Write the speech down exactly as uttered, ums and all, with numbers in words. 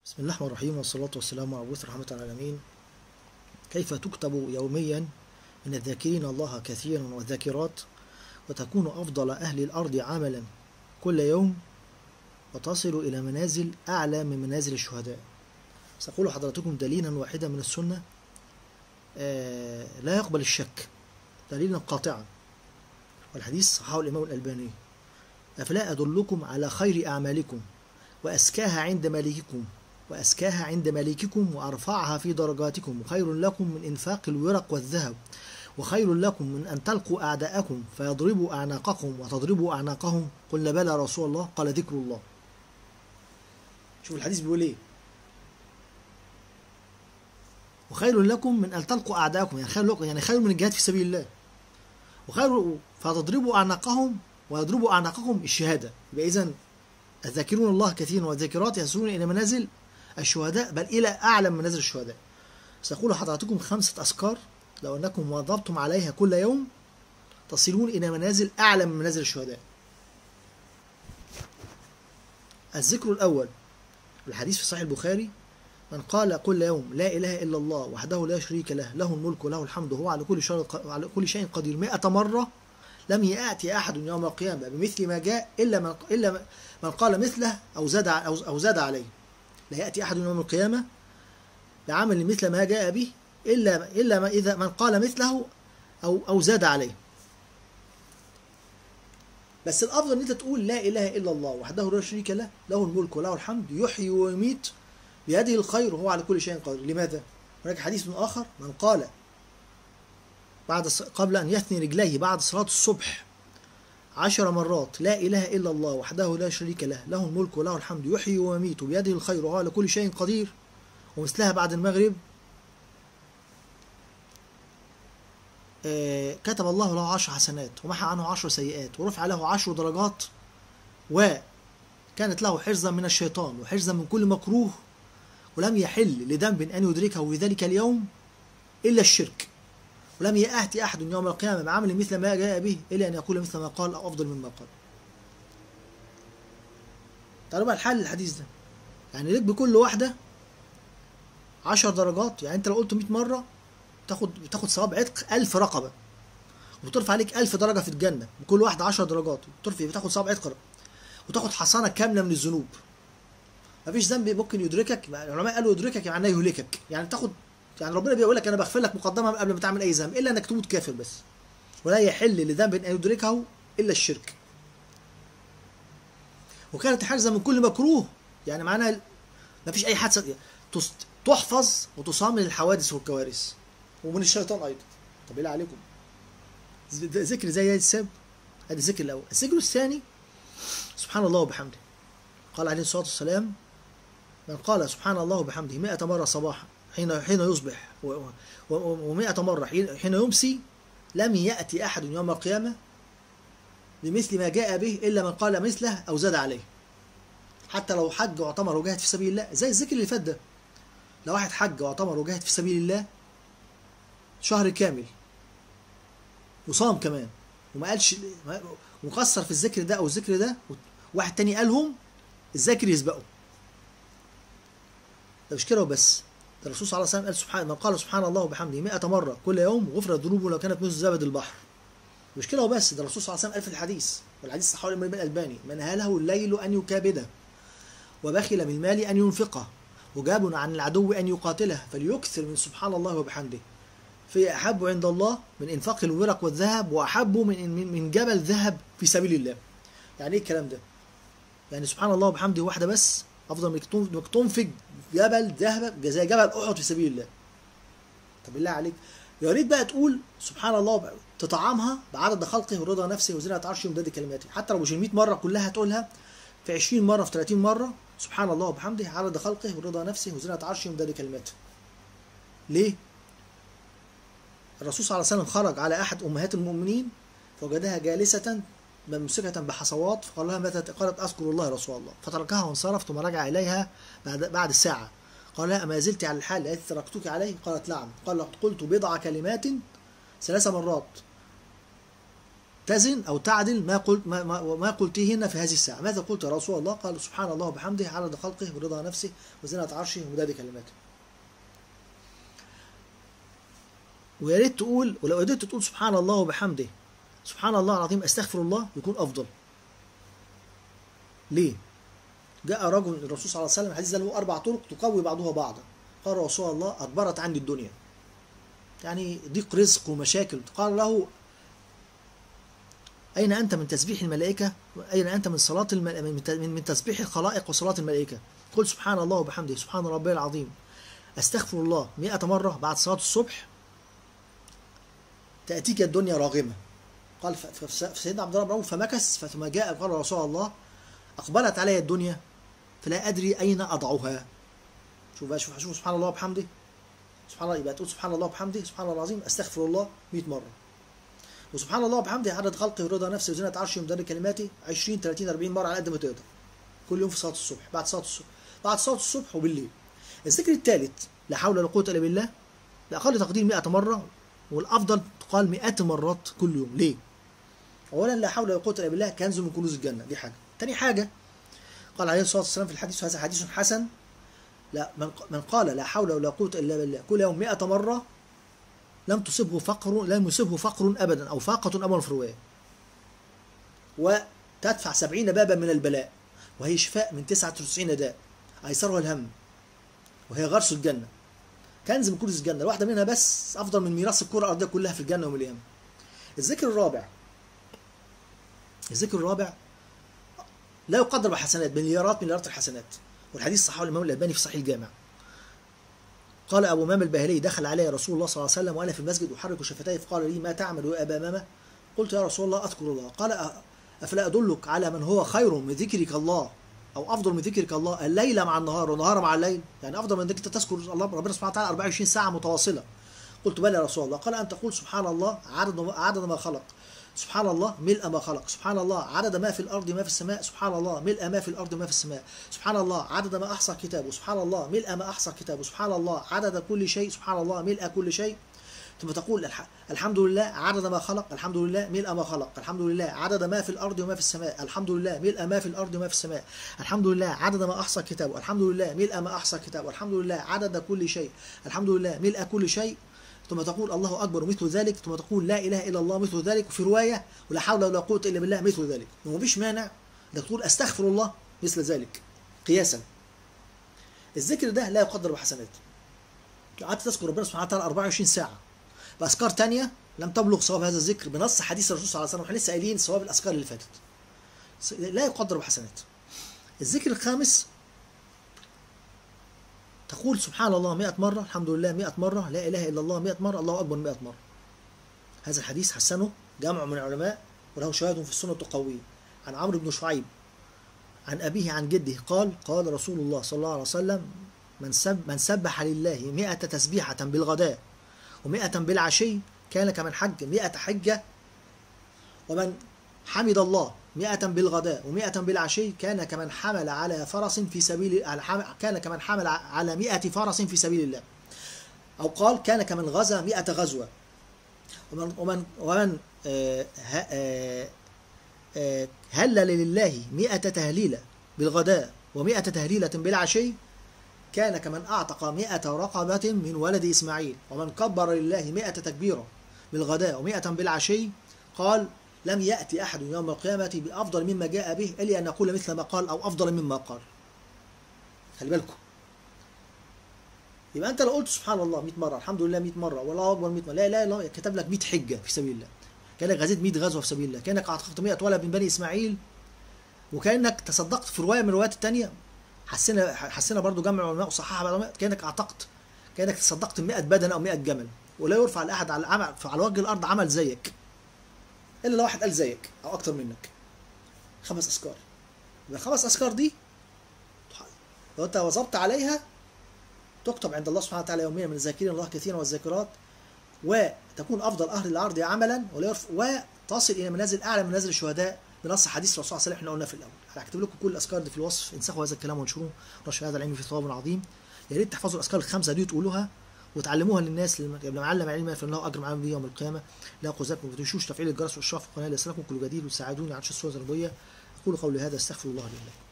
بسم الله الرحمن الرحيم، والصلاة والسلام على مبعوث رحمة العالمين. كيف تكتب يوميا من الذاكرين الله كثيرا والذاكرات، وتكون أفضل أهل الأرض عملا كل يوم، وتصل إلى منازل أعلى من منازل الشهداء. سأقول حضرتكم دليلا واحدا من السنة آه لا يقبل الشك، دليلا قاطعا، والحديث صححه الإمام الألباني: أفلا أدلكم على خير أعمالكم وأزكاها عند مالككم وأزكاها عند مليككم وأرفعها في درجاتكم، وخير لكم من إنفاق الورق والذهب، وخير لكم من أن تلقوا أعداءكم فيضربوا أعناقكم وتضربوا أعناقهم. قلنا بلى يا رسول الله، قال ذكر الله. شوف الحديث بيقول إيه: وخير لكم من أن تلقوا أعداءكم، يعني خير لكم، يعني خير من الجهاد في سبيل الله، وخير فتضربوا أعناقهم ويضربوا أعناقكم الشهادة. يبقى إذن الذاكرون الله كثيرا والذاكرات يصلون إلى منازل الشهداء، بل إلى أعلى من منازل الشهداء. سأقول لحضراتكم خمسة أذكار لو أنكم واظبتم عليها كل يوم تصلون إلى منازل أعلى من منازل الشهداء. الذكر الأول، الحديث في صحيح البخاري: من قال كل يوم لا إله إلا الله وحده لا شريك له، له الملك وله الحمد وهو على كل شيء على كل شيء قدير، مئة مرة، لم يأتي أحد يوم القيامة بمثل ما جاء إلا من إلا من قال مثله أو زاد أو أو زاد عليه. لا يأتي أحد يوم القيامة بعمل مثل ما جاء به إلا إلا ما إذا من قال مثله أو أو زاد عليه. بس الأفضل إن أنت تقول لا إله إلا الله وحده لا شريك له، له الملك وله الحمد يحيي ويميت بيده الخير وهو على كل شيء قدير. لماذا؟ هناك حديث آخر: من قال بعد قبل أن يثني رجليه بعد صلاة الصبح عشر مرات لا إله إلا الله وحده لا شريك له، له الملك وله الحمد يحيي ويميت بيده الخير وهو على كل شيء قدير، ومثلها بعد المغرب، آه كتب الله له عشر حسنات ومحى عنه عشر سيئات ورفع له عشر درجات، وكانت له حرزا من الشيطان وحرزا من كل مكروه، ولم يحل لذنب أن يدركه في ذلك اليوم إلا الشرك، ولم يأتي أحد يوم القيامة بعمل مثل ما جاء به إلا أن يقول مثل ما قال أو أفضل مما قال. تعالوا بقى الحل الحديث ده، يعني ليك بكل واحدة عشر درجات. يعني أنت لو قلت مئة مرة بتاخد بتاخد ثواب عتق ألف رقبة، وبترفع عليك ألف درجة في الجنة، بكل واحدة عشر درجات بترفع بتاخد ثواب عتق، وتاخد حصانة كاملة من الذنوب. مفيش ذنب ممكن يدركك، العلماء قالوا يدركك يعني يهلكك، يعني تاخد، يعني ربنا بيقول لك انا بغفر لك مقدما قبل ما تعمل اي ذنب الا انك تموت كافر بس، ولا يحل لذنب ان يدركه الا الشرك. وكانت حرزه من كل مكروه، يعني معناها ما فيش اي حادثه، تحفظ وتصام من الحوادث والكوارث ومن الشيطان ايضا. طب بالله عليكم، ذكر زي السب، ادي الذكر الاول. الذكر الثاني: سبحان الله وبحمده. قال عليه الصلاه والسلام: من قال سبحان الله وبحمده مئة مره صباحا حين حين يصبح ومئة مرة حين يمسي، لم يأتي أحد يوم القيامة بمثل ما جاء به إلا من قال مثله أو زاد عليه. حتى لو حج واعتمر وجاهد في سبيل الله، زي الذكر اللي فات ده، لو واحد حج واعتمر وجاهد في سبيل الله شهر كامل وصام كمان وما قالش وقصر في الذكر ده أو الذكر ده، واحد تاني قالهم، الذاكر يسبقه. ده مش كده وبس، الرسول صلى الله عليه وسلم قال: سبحان من قال سبحان الله وبحمده مئة مرة كل يوم غفرت ذنوبه لو كانت مثل زبد البحر. مش كده وبس، ده الرسول صلى الله عليه وسلم قال في الحديث، والحديث صححه الإمام الألباني: من هاله الليل أن يكابده، وبخل من المال أن ينفقه، وجاب عن العدو أن يقاتله، فليكثر من سبحان الله وبحمده، في أحب عند الله من إنفاق الورق والذهب، وأحب من من جبل ذهب في سبيل الله. يعني إيه الكلام ده؟ يعني سبحان الله وبحمده واحدة بس أفضل من إنك تنفق جبل ذهب زي جبل أحد في سبيل الله. طب بالله عليك، يا ريت بقى تقول سبحان الله تطعمها بعدد خلقه ورضا نفسه وزنة عرشه ومداد كلماته، حتى لو مش مئة مرة كلها تقولها في عشرين مرة في ثلاثين مرة: سبحان الله وبحمده عدد خلقه ورضا نفسه وزنة عرشه ومداد كلماته. ليه؟ الرسول صلى الله عليه وسلم خرج على أحد أمهات المؤمنين فوجدها جالسة ممسكة بحصوات، فقال لها: متى؟ قالت: أذكر الله يا رسول الله. فتركها وانصرف، ثم رجع إليها بعد بعد الساعة. قال لها: أما زلت على الحال التي تركتك عليه؟ قالت: نعم. قال: قلت بضع كلمات ثلاث مرات تزن أو تعدل ما قلت ما, ما, ما قلتهن في هذه الساعة. ماذا قلت يا رسول الله؟ قال سبحان الله وبحمده عدد خلقه ورضا نفسه وزنة عرشه ومداد كلماته. ويا ريت تقول، ولو قدرت تقول سبحان الله وبحمده سبحان الله العظيم استغفر الله يكون أفضل. ليه؟ جاء رجل الرسول صلى الله عليه وسلم، الحديث ده له أربع طرق تقوي بعضها بعضا. قال رسول الله أدبرت عني الدنيا، يعني ضيق رزق ومشاكل. قال له أين أنت من تسبيح الملائكة؟ أين أنت من صلاة الم... من من تسبيح الخلائق وصلاة الملائكة؟ قل سبحان الله وبحمده سبحان ربي العظيم أستغفر الله مئة مرة بعد صلاة الصبح تأتيك الدنيا راغمة. قال فسيدنا عبد الله بن عمر فمكث، فثم جاء قال رسول الله أقبلت علي الدنيا فلا أدري أين أضعها. شوف بقى، شوف شوف سبحان الله وبحمده سبحان الله، يبقى تقول سبحان الله وبحمده سبحان الله العظيم أستغفر الله مئة مرة، وسبحان الله وبحمده عدد خلقه ورضا نفسه وزنة عرشه ومداد كلماته عشرين ثلاثين أربعين مرة على قد ما تقدر كل يوم في صلاة الصبح، بعد صلاة الصبح بعد صلاة الصبح وبالليل. الذكر الثالث لا حول ولا قوة إلا بالله، لأقل تقدير مئة مرة، والأفضل تقال مئات مرات كل يوم. ليه؟ أولا لا حول ولا قوة إلا بالله كنز من كنوز الجنة، دي حاجة. تاني حاجة قال عليه الصلاة والسلام في الحديث، وهذا حديث حسن، لا من من قال لا حول ولا قوة إلا بالله كل يوم مئة مرة لم تصبه فقر لم يصبه فقر أبدا أو فاقة أبدا في رواية، وتدفع سبعين بابا من البلاء، وهي شفاء من تسعة وتسعين داء أيسرها الهم، وهي غرس الجنة، كنز من كنوز الجنة، واحدة منها بس أفضل من ميراث الكرة الأرضية كلها في الجنة يوم القيامة. الذكر الرابع الذكر الرابع لا يقدر بحسنات، مليارات مليارات الحسنات، والحديث صححه الإمام الألباني في صحيح الجامع. قال أبو مام الباهلي دخل علي رسول الله صلى الله عليه وسلم وأنا في المسجد أحرك شفتيه فقال لي ما تعمل يا أبا مامة؟ قلت يا رسول الله أذكر الله. قال أفلا أدلك على من هو خير من ذكرك الله أو أفضل من ذكرك الله الليل مع النهار والنهار مع الليل، يعني أفضل من أنك تذكر الله ربنا سبحانه وتعالى أربعة وعشرين ساعة متواصلة. قلت بلى يا رسول الله. قال أن تقول سبحان الله عدد عدد ما خلق، سبحان الله ملء ما خلق، سبحان الله عدد ما في الأرض ما في السماء، سبحان الله ملء ما في الأرض ما في السماء، سبحان الله عدد ما أحصى كتابه، سبحان الله ملء ما أحصى كتابه، سبحان الله عدد كل شيء، سبحان الله ملء كل شيء. ثم تقول الحمد لله عدد ما خلق، الحمد لله ملء ما خلق، الحمد لله عدد ما في الأرض وما في السماء، الحمد لله ملء ما في الأرض وما في السماء، الحمد لله عدد ما أحصى كتابه، الحمد لله ملء ما أحصى كتابه، الحمد لله عدد كل شيء، الحمد لله ملء كل شيء. ثم تقول الله أكبر مثل ذلك، ثم تقول لا إله إلا الله مثل ذلك، وفي رواية ولا حول ولا قوة إلا بالله مثل ذلك. ومفيش مانع انك تقول أستغفر الله مثل ذلك قياسا. الذكر ده لا يقدر بحسنات. قعدت تذكر ربنا سبحانه وتعالى أربعة وعشرين ساعة بأذكار تانية لم تبلغ ثواب هذا الذكر بنص حديث الرسول صلى الله عليه وسلم، احنا لسه قايلين ثواب الأذكار اللي فاتت، لا يقدر بحسنات. الذكر الخامس تقول سبحان الله مئة مرة، الحمد لله مئة مرة، لا إله إلا الله مئة مرة، الله أكبر مئة مرة. هذا الحديث حسنه جمع من العلماء وله شواهد في السنة تقويه. عن عمرو بن شعيب عن أبيه عن جده قال قال رسول الله صلى الله عليه وسلم من سب من سبح لله مئة تسبيحة بالغداء ومئة بالعشي كان كمن حج مئة حجة، ومن حمد الله مئة بالغداء ومئة بالعشي كان كمن حمل على فرس في سبيل كان كمن حمل على مئة فرس في سبيل الله، أو قال كان كمن غزا مئة غزوة. ومن ومن ومن آه آه آه هلل لله مئة تهليلة بالغداء ومئة تهليلة بالعشي كان كمن أعتق مئة رقبة من ولد إسماعيل. ومن كبر لله مئة تكبيرة بالغداء ومئة بالعشي قال لم يأتي أحد يوم القيامة بأفضل مما جاء به إلا أن يقول مثل ما قال أو أفضل مما قال. خلي بالكم، يبقى أنت لو قلت سبحان الله مئة مرة، الحمد لله مئة مرة، والله أكبر مئة مرة، لا لا لا كتب لك مئة حجة في سبيل الله، كأنك غزيت مئة غزوة في سبيل الله، كأنك أعتقت مئة ولد من بني إسماعيل، وكأنك تصدقت في رواية من الروايات الثانية حسنا حسنا برضو جمع العلماء وصححها بعض العلماء، كأنك أعتقت كأنك تصدقت مئة بدن أو مئة جمل. ولا يرفع لأحد على العمل على وجه الأرض عمل زيك إلا لو واحد قال زيك أو أكتر منك. خمس أذكار، الخمس أذكار دي لو أنت واظبت عليها تكتب عند الله سبحانه وتعالى يوميا من الذاكرين الله كثيرا والذاكرات، وتكون أفضل أهل الأرض عملا، وتصل إلى منازل أعلى من منازل الشهداء بنص حديث الرسول صلى الله عليه وسلم احنا قلنا في الأول. هكتب لكم كل الأذكار دي في الوصف، انسخوا هذا الكلام وانشروه، رشوا هذا العلم في ثواب عظيم. يا ريت تحفظوا الأذكار الخمسة دي وتقولوها وتعلموها للناس. لما علم علما فانه اجر معاهم يوم القيامه. لا قوزاتكم ما تنسوش تفعيل الجرس والاشراف في القناه ليصلكم كل جديد وتساعدوني على نشر الصور الربويه. اقول قولي هذا استغفر الله لي ولكم.